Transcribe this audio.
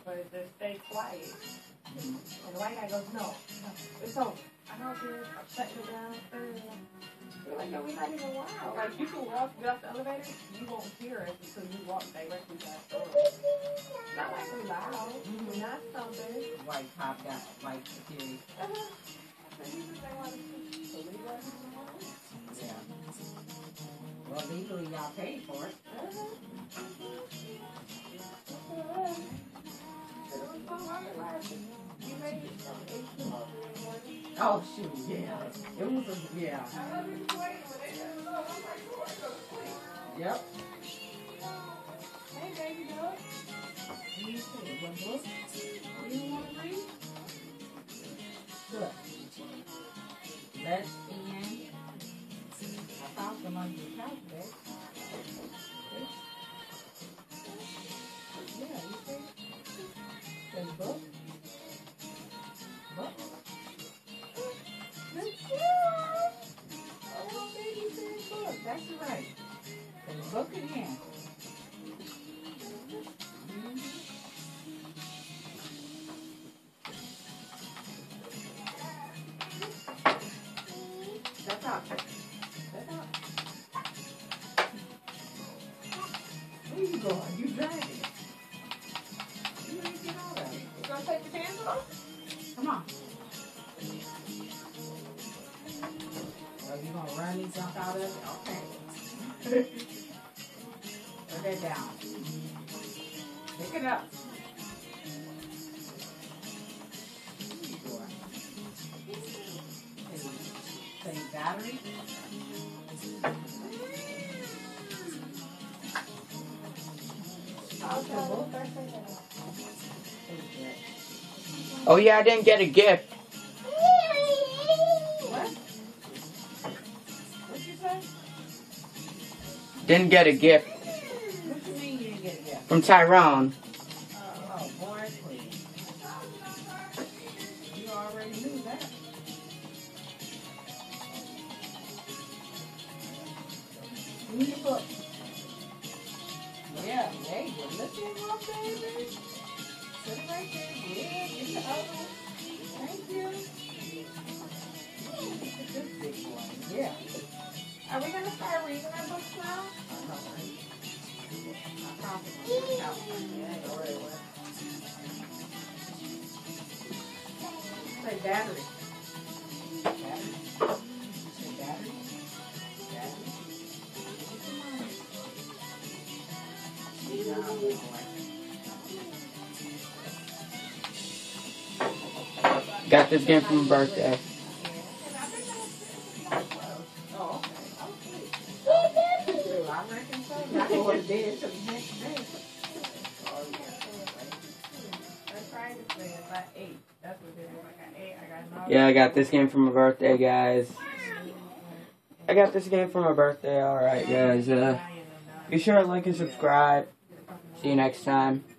but just stay quiet. And the white guy goes, no, it's over. I don't care. I'm shutting it down. We're like, no, we're not even wild. Like, you can get off the elevator, you won't hear us until you walk directly past the door. Not like we're loud. We're not something. White cop got white security. And you just they want to leave us alone. Yeah. Well, legally, y'all paid for it. Oh, shoot, yeah. It was a, yeah. Yep. Hey, baby girl. You said, what book? You want to read? Look. Let's in. I found some on your couch, babe. Yeah, you see? Says book. Book. That's good. Oh, baby says book. That's right. Says book again. Step out. Step out. Where you going? You dragging. You ain't get out of it. You gonna take your pants off? Come on. Oh, you gonna run and jump out of it? Okay. Put that down. Pick it up. Where you going? Say battery. Oh yeah, I didn't get a gift. What? What you say? Didn't get a gift What you mean you didn't get it yet? from Tyrone. Oh, boy, please. You already knew that. Give me your book. Yeah, there you go. Look at my baby. Put it right there. Yeah, get the other one. Thank you. Look at this big one. Yeah. Are we gonna start reading our books now? I know, right? I probably won't get out. Yeah, already went. Say battery. Battery. Say battery. Battery. Got this game for my birthday. Oh, okay. I reckon so. Not going to bed till the next day. Let's try to say it's like 8. That's what it is. I got 8. I got 9. Yeah, I got this game for my birthday, guys. I got this game for my birthday. Alright, guys. Be sure to like and subscribe. See you next time.